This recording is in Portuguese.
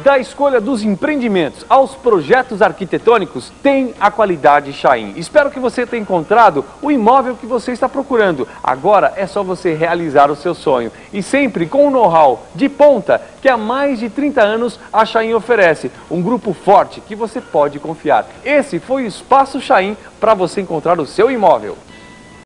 Da escolha dos empreendimentos aos projetos arquitetônicos, tem a qualidade Chain. Espero que você tenha encontrado o imóvel que você está procurando. Agora é só você realizar o seu sonho. E sempre com o know-how de ponta que há mais de 30 anos a Chain oferece. Um grupo forte que você pode confiar. Esse foi o Espaço Chain para você encontrar o seu imóvel.